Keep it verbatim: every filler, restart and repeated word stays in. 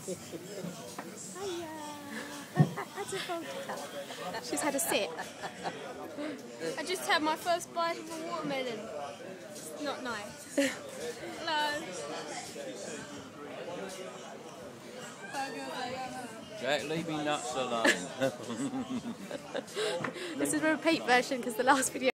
Hiya. That's a photo. She's had a sip. I just had my first bite of a watermelon. It's not nice. Hello. Jack, leave me nuts alone. This is a repeat version because the last video